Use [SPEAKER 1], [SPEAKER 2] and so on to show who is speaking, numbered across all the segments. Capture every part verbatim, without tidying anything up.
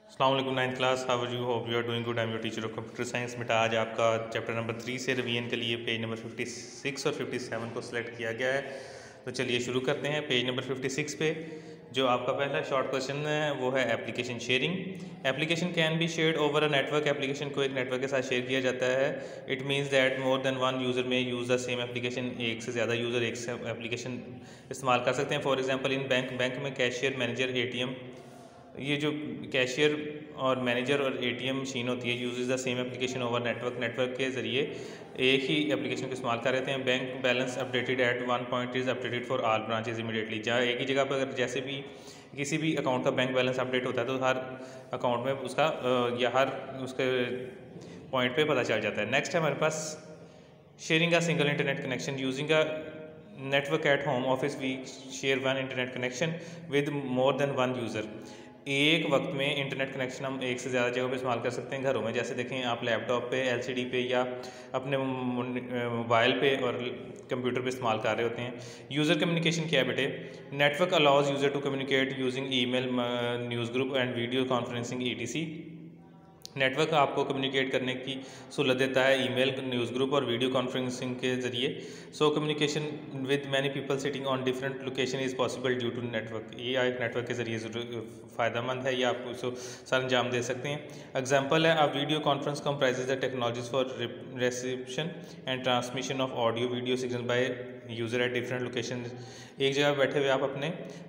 [SPEAKER 1] अस्सलाम वालेकुम ninth class, how are you? Hope you are doing good. I am your teacher of computer science. बेटा आज आपका chapter number three से revision के लिए पेज नंबर फिफ्टी सिक्स और फिफ्टी सेवन को सिलेक्ट किया गया है। तो चलिए शुरू करते हैं। पेज नंबर फिफ्टी सिक्स पे जो आपका पहला शॉर्ट क्वेश्चन है वो है application sharing. Application can be shared over a network. Application को एक नेटवर्क के साथ शेयर किया जाता है। It means that more than one user में यूज़ द सेम एप्लीकेशन। एक से ज़्यादा यूज़र एक से एप्लीकेशन इस्तेमाल कर सकते हैं। For example in bank bank में कैशियर, मैनेजर, एटीएम, ये जो कैशियर और मैनेजर और एटीएम मशीन होती है use the same application over network. Network के ज़रिए एक ही एप्लीकेशन को इस्तेमाल कर रहे हैं। Bank balance updated at one point is updated for all branches immediately. जहाँ एक ही जगह पर अगर जैसे भी किसी भी अकाउंट का बैंक बैलेंस अपडेट होता है तो हर अकाउंट में उसका या हर उसके पॉइंट पे पता चल जाता है। नेक्स्ट है हमारे पास sharing a single internet connection using a network at home office. We share one internet connection with more than one user. एक वक्त में इंटरनेट कनेक्शन हम एक से ज़्यादा जगह पे इस्तेमाल कर सकते हैं घरों में। जैसे देखें आप लैपटॉप पे, एलसीडी पे या अपने मोबाइल पे और कंप्यूटर पे इस्तेमाल कर रहे होते हैं। यूज़र कम्युनिकेशन क्या है बेटे? Network allows user to communicate using email, news group and video conferencing etc. Network आपको कम्युनिकेट करने की सहूलत देता है ईमेल, न्यूज़ ग्रुप और वीडियो कॉन्फ्रेंसिंग के ज़रिए। So communication with many people sitting on different location is possible due to network. ये एक नेटवर्क के ज़रिए फ़ायदेमंद है, ये आप उसको सर अंजाम दे सकते हैं। एग्जाम्पल है, अब video conference comprises the technologies for reception and transmission of audio video signal by user at different location. एक जगह बैठे हुए आप अपने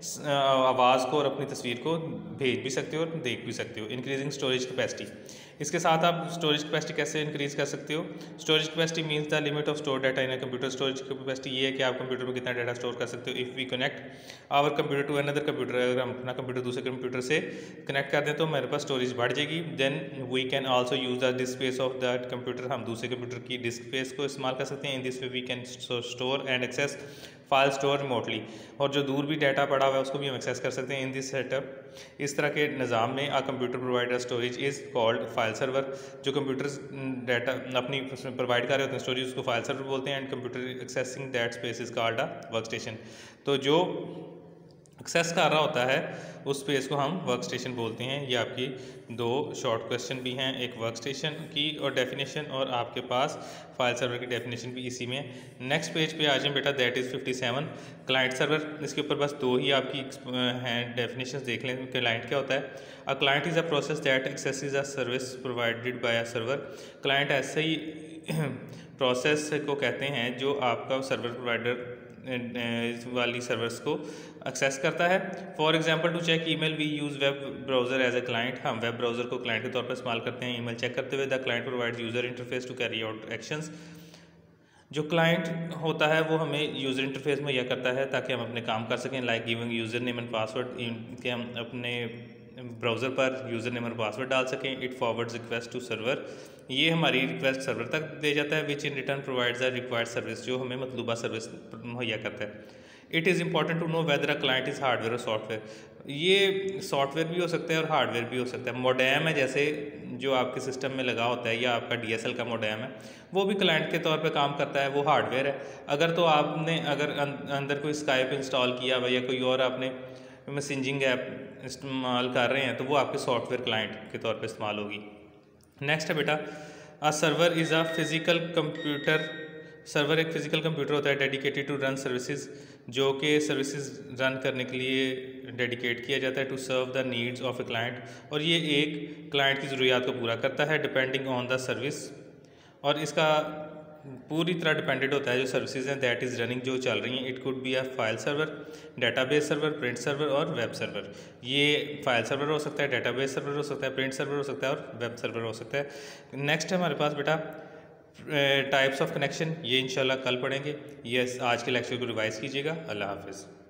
[SPEAKER 1] आवाज़ को और अपनी तस्वीर को भेज भी सकते हो और देख भी सकते हो। इंक्रीजिंग स्टोरेज कैपेसिटी, इसके साथ आप स्टोरेज कैपेसिटी कैसे इंक्रीज कर सकते हो? Storage capacity means the limit of store data in a computer. Storage capacity ये है कि आप कंप्यूटर में कितना डाटा स्टोर कर सकते हो। If we connect our computer to another computer, अगर हम अपना कंप्यूटर दूसरे कंप्यूटर से कनेक्ट कर दें तो हमारे पास स्टोरेज बढ़ जाएगी। Then we can also use the disk space of that computer. हम दूसरे कंप्यूटर की डिस्क स्पेस को इस्तेमाल कर सकते हैं। In this way we can store and access file store remotely. और जो दूर भी डाटा पड़ा हुआ है उसको भी हम एक्सेस कर सकते हैं इन दिस सेटअप। इस तरह के निज़ाम में a computer provider storage is called file server. जो कंप्यूटर डाटा अपनी प्रोवाइड कर रहे होते हैं स्टोरेज, उसको फाइल सर्वर बोलते हैं। And computer accessing that space is called a workstation. तो जो एक्सेस कर रहा होता है उस स्पेस को हम वर्क स्टेशन बोलते हैं। ये आपकी दो शॉर्ट क्वेश्चन भी हैं, एक वर्क स्टेशन की और डेफिनेशन, और आपके पास फाइल सर्वर की डेफिनेशन भी इसी में। नेक्स्ट पेज पे आ जाए बेटा, that is fifty seven client server. इसके ऊपर बस दो ही आपकी हैं डेफिनेशन, देख लें क्लाइंट क्या होता है। A client is a process that accesses a service provided by a server. Client ऐसे ही प्रोसेस को कहते हैं जो आपका सर्वर प्रोवाइडर वाली सर्वर्स को एक्सेस करता है। For example to check email we use web browser as a client. हम वेब ब्राउज़र को क्लाइंट के तौर पर इस्तेमाल करते हैं ईमेल चेक करते हुए। The client provides user interface to carry out actions. जो क्लाइंट होता है वो हमें यूज़र इंटरफेस मुहैया करता है ताकि हम अपने काम कर सकें। Like giving user name and password, कि हम अपने ब्राउज़र पर यूज़र नेम और पासवर्ड डाल सकें। It forwards request to server, ये हमारी रिक्वेस्ट सर्वर तक दे जाता है। Which in return provides the required service, जो हमें मतलूबा सर्विस मुहैया करता है। It is important to know whether a client is hardware और सॉफ्टवेयर। ये सॉफ्टवेयर भी हो सकता है और हार्डवेयर भी हो सकता है। मोडेम है जैसे जो आपके सिस्टम में लगा होता है, या आपका डी एस एल का मोडेम है, वो भी क्लाइंट के तौर पे काम करता है, वो हार्डवेयर है। अगर तो आपने अगर अंदर कोई स्काइप इंस्टॉल किया हुआ या कोई और आपने मैसेजिंग ऐप इस्तेमाल कर रहे हैं तो वो आपके सॉफ्टवेयर क्लाइंट के तौर पे इस्तेमाल होगी। नेक्स्ट है बेटा, a server is a physical computer. Server एक फ़िज़िकल कंप्यूटर होता है डेडिकेटेड टू रन सर्विसेज, जो कि सर्विसेज रन करने के लिए डेडिकेट किया जाता है। To serve the needs of a client, और ये एक क्लाइंट की ज़रूरियात को पूरा करता है। डिपेंडिंग ऑन द सर्विस, और इसका पूरी तरह डिपेंडेंट होता है जो सर्विसेज हैं दैट इज़ रनिंग, जो चल रही हैं। It could be a file server, database server, print server और वेब सर्वर। ये फाइल सर्वर हो सकता है, डेटाबेस सर्वर हो सकता है, प्रिंट सर्वर हो सकता है और वेब सर्वर हो सकता है। नेक्स्ट है हमारे पास बेटा टाइप्स ऑफ कनेक्शन, ये इंशाल्लाह कल पढ़ेंगे। ये आज के लेक्चर को रिवाइज़ कीजिएगा। अल्लाह हाफिज़।